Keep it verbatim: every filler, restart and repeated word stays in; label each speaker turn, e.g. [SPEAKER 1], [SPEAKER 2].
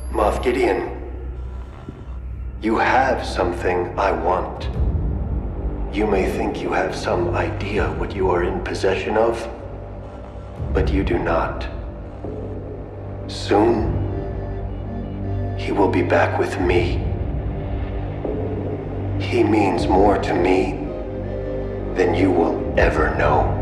[SPEAKER 1] Moff Gideon, you have something I want. You may think you have some idea what you are in possession of, but you do not. Soon, he will be back with me. He means more to me than you will ever know.